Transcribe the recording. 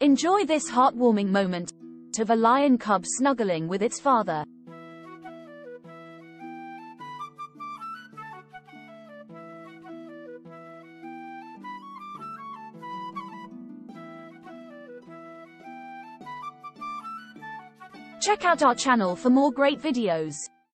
Enjoy this heartwarming moment of a lion cub snuggling with its father. Check out our channel for more great videos.